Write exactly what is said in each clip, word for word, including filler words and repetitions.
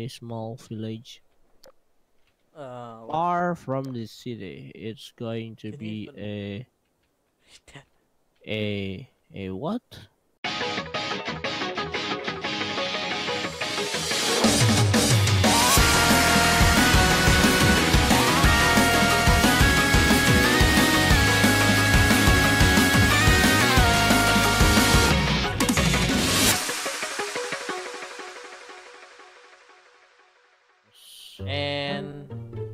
a small village Uh, what? far from the city. It's going to Can you be even a read that? a a what? And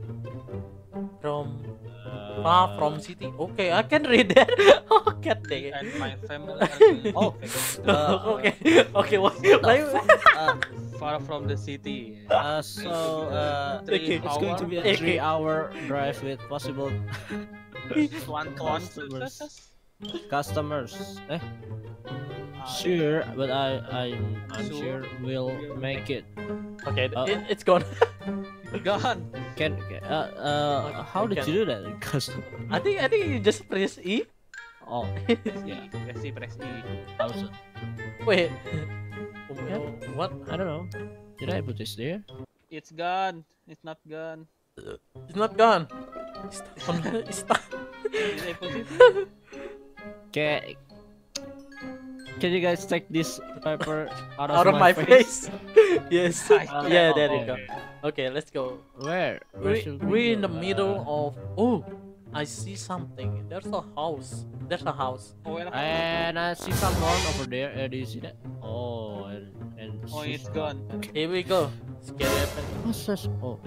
from far from Uh, city. Okay, I can read that. Oh, god dang it. And my family are going to Oh, vacation to uh, Okay, okay. What? what the Why? fuck? Uh, far from the city. uh, so uh, Three Okay. it's going to hour. be a Okay. three-hour drive with possible One one successes. customers. Eh, Ah, sure, but I I'm I'm Sure. sure we'll make it. Okay, Uh, it, it's gone. Gone. Can uh uh how Okay, did can- you do that? Because I think I think you just press E. oh Yeah. Press E, press E. I was Wait. Yeah. What? I don't know. Did I put this there? It's gone. It's not gone. It's not gone. It's on. It's not. Did I put it? Can Can you guys take this paper out of, Out of my face. Yes. Uh, Yeah, there you okay. go. Okay, let's go. Where? Where We, should we're in go? the middle Uh, of. Oh, I see something. There's a house. There's a house. Oh, well, And I see someone over there. Uh, do you see that? Oh, and and oh, she's it's gone. Here we go. Scary happen. What's this? Oh.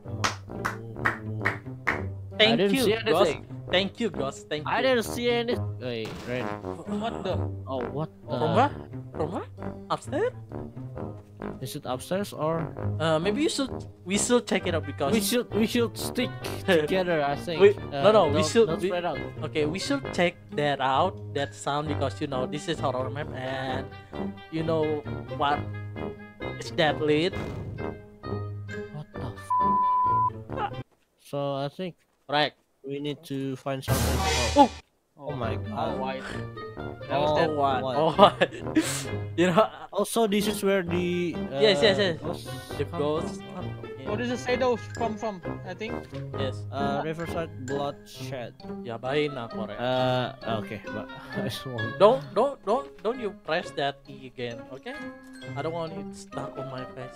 Thank didn't you, see Ghost. anything. Thank you, Ghost. Thank you. I didn't see any. Wait, Ren. What the? Oh, what? The... From where? From where? Upstairs? Is it upstairs or? Uh, maybe you should. We should check it out because. We should we should stick together. I think. We- Uh, no, no, we don't- should- Don't we- spread out. Okay, we should check that out. That sound because you know this is horror map and you know what is that lead? What the? F- so I think Right. we need to find something. Oh. Oh my God. Oh, white. That Oh, was that. what? what? Oh, what? You know, Also, this is where the uh, Yes, yes, yes. ghosts the come ghost. from. Oh, this is shadow come from. I think. Yes. Uh, Riverside Bloodshed. Yabain ako rin. Uh, okay, but I just want. Don't, don't, don't, don't you press that E again, okay? I don't want it stuck on my face.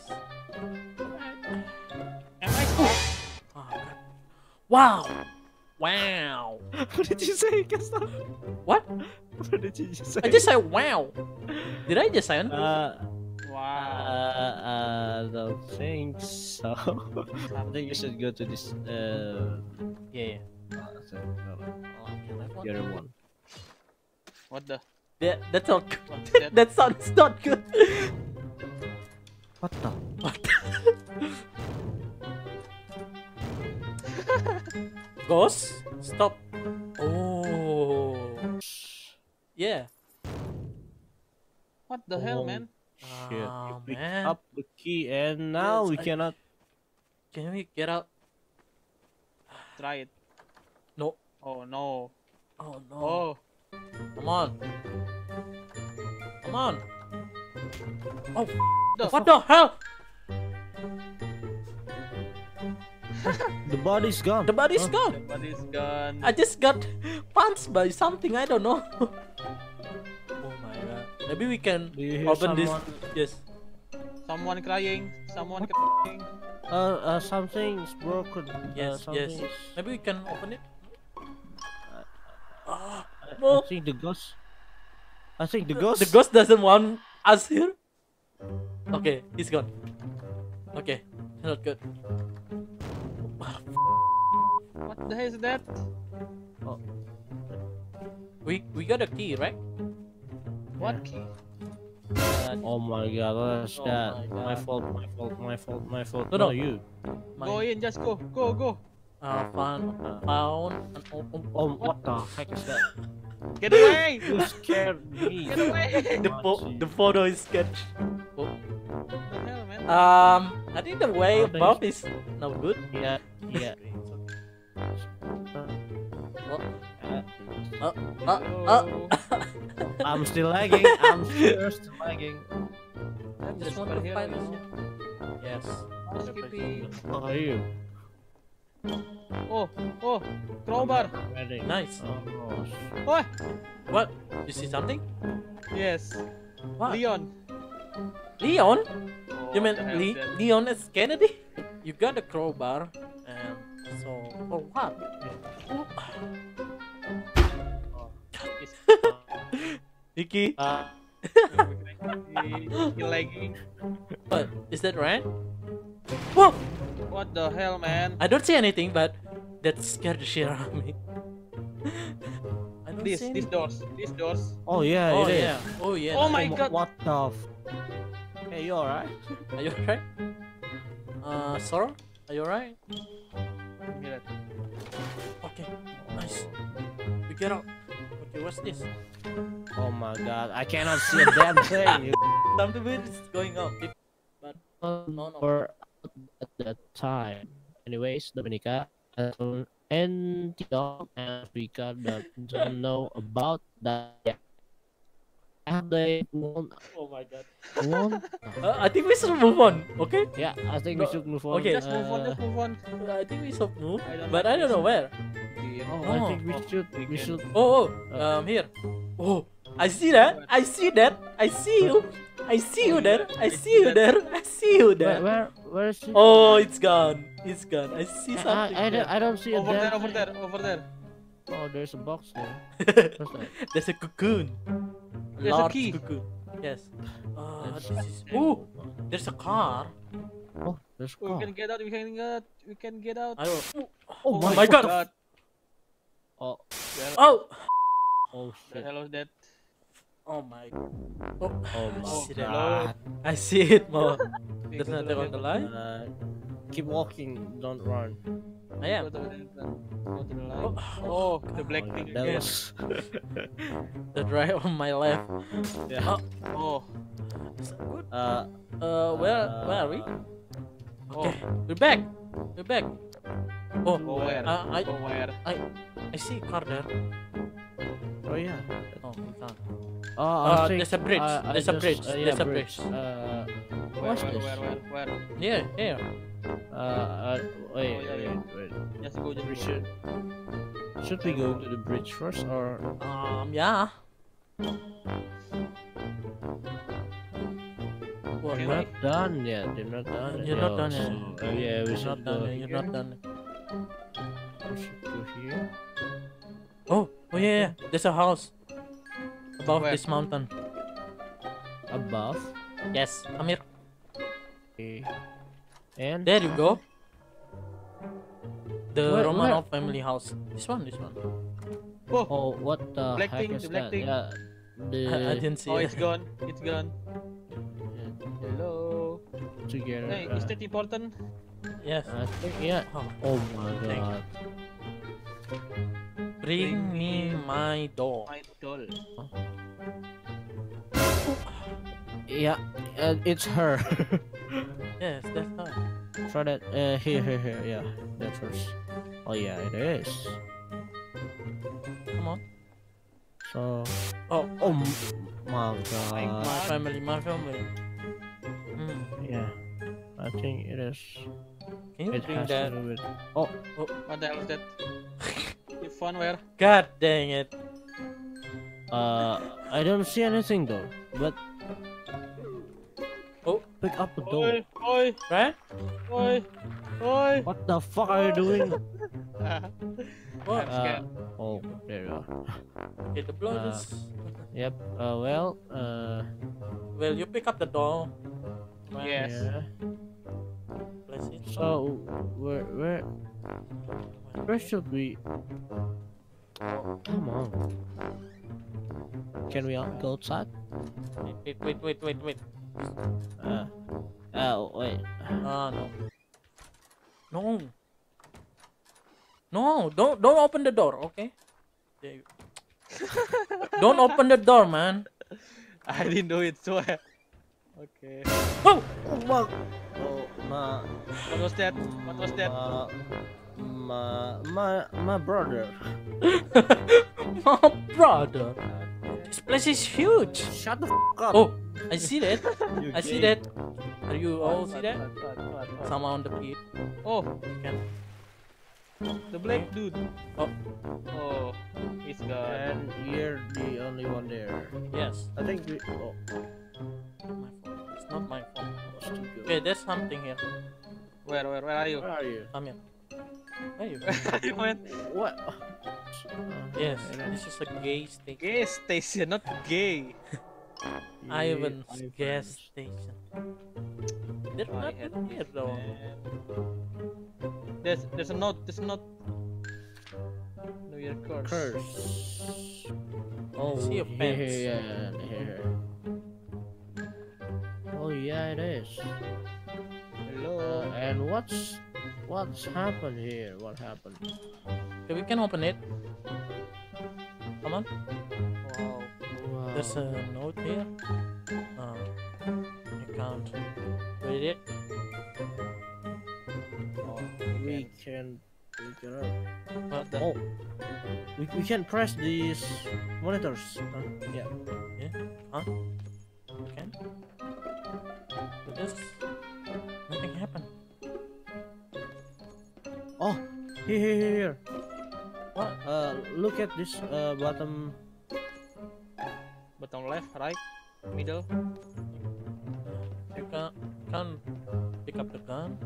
Am I stuck? Oh, God. Wow! Wow! What did you say, Gaston? What? What did you say? I just said wow! Did I just say it? Uh, Wow. uh, uh, don't think so. I think you should go to this. Uh, Yeah, yeah. uh, so, no, Oh, okay, that one. the other one. What the? That, that's not good. What's that? That sounds not good. What the? What? Ghost? Stop. Oh. Yeah. What the hell, Oh, man? Shit. Ah, You picked man. up the key, and now Yes, we I- cannot. Can we get out? Try it. No. Oh no. Oh no. Oh. Come on. Come on. Oh, The what the hell? The body's gone. The body's Huh? gone. Everybody's gone. I just got punched by something. I don't know. Oh my god. Maybe we can Do you hear open this. someone? Yes. Someone crying. Someone crying. Uh, uh, something's broken. Yes. uh, Yes. something's- Maybe we can open it. Ah, I, no. I think the ghost. I think the The- ghost. The ghost doesn't want us here. Okay, he's gone. Okay, not good. What the hell is that? We we got a key, right? What key? Uh, Oh my god, what's Oh that? my My, God. fault, my fault, my fault, my fault. No, no. you. my, Go in, just go, go, go. Uh, found found an open. Oh, what the heck is that? Get away! You scared me. Get away! The Oh, po- gee. the photo is sketch. Oh. What the hell, man? Um, I think the way Oh, thanks. above is no good. Yeah, yeah. Oh, Uh, oh, oh, oh. I'm still lagging. I'm sure still lagging. I just want to find this. Yes. Housekeeping. How are you? Oh, oh, crowbar. Ready. Nice. Oh, Oh, What? You see something? yes. What? Leon. Leon? Oh, You mean what the hell Le is that? Leon S. Kennedy? You got a crowbar, and so for what? Vicky, uh, He lagi. what is that right? Whoa! What the hell, man? I don't see anything, but that scared the shit out of me. I don't This, see these anything. doors, these doors. oh yeah, Oh it is. yeah. Oh yeah. Oh my Oh, god. What the? F hey, you alright? Are you alright? Uh, Sora, are you alright? Give me that. Okay, nice. We get out. Okay, what's this? Oh my god, I cannot see a damn thing. Something weird is going on. It- You No, no. were at that time. Anyways, Dominica and Antioch and Africa that don't know about that yet. Have they won? Oh my god. won? Uh, I think we should move on. Okay. Yeah, I think we No, should move on. okay. Just move on, Uh, just move on. Uh, I think we should move, I don't but like I don't this. know where. Oh, Oh, I think we oh, should. we We can- should. Oh, oh, Uh, um, here. Oh, I see that. I see that. I see you. I see you there. I see you there. I see you Where? there. Where, where is it? Oh, it's gone. It's gone. I see I, something. I, I, don't, I don't see a Over there, damn over thing. there, over there. Oh, there's a box there. there. What's that? There's a cocoon. There's a Large key. cocoon. Yes. Uh, There's- this is. Ooh, there's a car. Oh, there's a We car. can get out, we can get out, we can get out. I don't. Oh, my God. Oh, Oh. oh The shit. hell was that? Oh my. Oh. Oh I my see that. god. I see it, Mo. We There's go to nothing on the the line. Uh, keep walking, don't run. I am. Go to the go to the Oh, line. Oh, the black Oh, thing that again. was- The drive on my left. yeah. Oh, Is that good? Uh, Uh, where, where are we? oh, Okay, we're back. We're back. Oh, go where? uh, I, Go where? I, I see a car there. oh yeah. Oh, we can't. Oh, Uh, I think, there's a bridge, uh, I there's a just- bridge, uh, yeah, there's a bridge. Uh, Where, what's where, this? where, where, where? Yeah, here. Uh, uh, wait, Oh, yeah, wait, wait. Just go, just We go. should. Should we go to the bridge first or? Um, yeah. What, Okay, They're what? not done yet. They're not done. You're not done yet. so, uh, yeah, we You're should not done. go yet, You're here. not done. We should go here. Oh, oh yeah, yeah. There's a house above Where? this mountain. Above. Yes, come here. Okay. And There you go. The Where- Romanov where? family house. This one, this one. Oh, oh, what the Black heck thing, is the black that? thing. Yeah. The I, I didn't see oh, it. it's gone. It's gone. Hello. together. Hey, uh, is that important? Yes. I think yeah. Oh, Oh my Thank god. bring me my door. My doll. Yeah, uh, it's her. Yes, that's her. Try that. Uh, here, here, here. Yeah, that first. Oh yeah, it is. Come on. So. Oh, Oh m- my my god. family, my family. Hmm. Yeah, I think it is. Can you It bring has that? to do with. Oh, What the hell is that? You found where? God dang it. uh, I don't see anything though. But Oh, pick up the door. Oi, oi, right? oi, oi. What the fuck are you doing? What? I'm scared. Uh, oh, there you are. Okay, the blood uh, is. Yep. Uh, well. Uh. Well, you pick up the door. Right, Yes. Yeah. Place it. So where where where should we? Come on. Can we out- go outside? Wait, wait, wait, wait, wait. Uh. Oh wait. Ah, no. No. No, don't don't open the door, okay? There you... Don't open the door, man. I didn't do it, so I... Okay. Oh! Oh my. Oh my. What was that? What was that? Uh, my my my brother. My brother. This place is huge. Shut the f up. Oh, I see that. You I see gay. that. Are you all What, see what, that? what, what, what? someone on the pit. Oh, You can. the black dude. Oh. Oh, he's gone. And you're the only one there. Yes. I think we. Oh, My fault. It's not my fault. that's too good. Okay, there's something here. Where, where, where are you? Where are you? Come here. Where are you? you went What? Yes, Uh, this is a gay station. gas station, not gay. Ivan's Ivan's. gas station. They're I not had in here though. There's, there's a note. There's a note. New Year curse. Curse. Oh, See your here, pants. here, yeah, here. Oh yeah, it is. Hello. Uh, and what's what's happened here? What happened? Okay, we can open it. Come on. Wow. Wow. There's a note here. Uh, I can't read it. Oh, we can pick it up. But Oh, we, we can press these monitors. Huh? Yeah. you can. But this, nothing happened. Oh, here, here, here, here. What? Uh, look at this uh, bottom. bottom left, right, middle. You can can pick up the gun.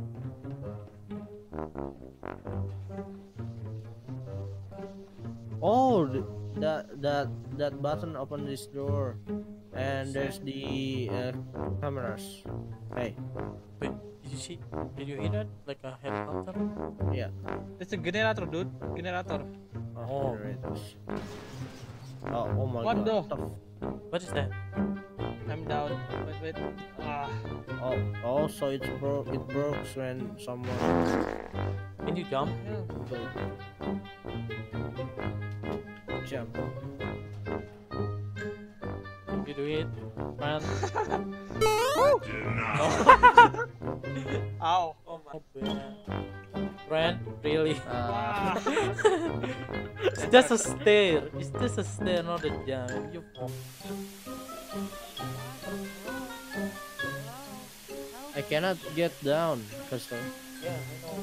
Oh, th- that that that button open this door, and there's the uh, cameras. Hey, Wait, did you see? Did you hear that? Like a helicopter? yeah. There's a generator, dude. Generator. Oh. generators. Oh, oh my What god. the? What is that? I'm down. Wait, wait. Ah. Oh, oh, so it broke. It broke when someone. Can you jump? Yeah. Jump. Can you do it, man? Ow. Oh my god. Friend, really? Uh, It's just a stair. It's just a stair, not a jump. You fall. I cannot get down because uh, Yeah, I know.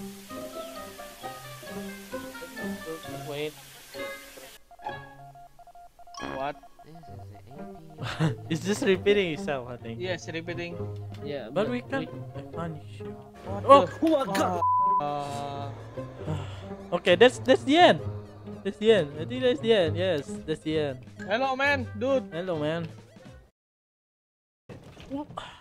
Wait. What? It's just repeating itself, I think. Yes, repeating. yeah. But we can punish you. Oh, Oh my god. Uh, Okay, that's that's the end. That's the end. I think that's the end. Yes, that's the end. hello, man, dude. Hello, man.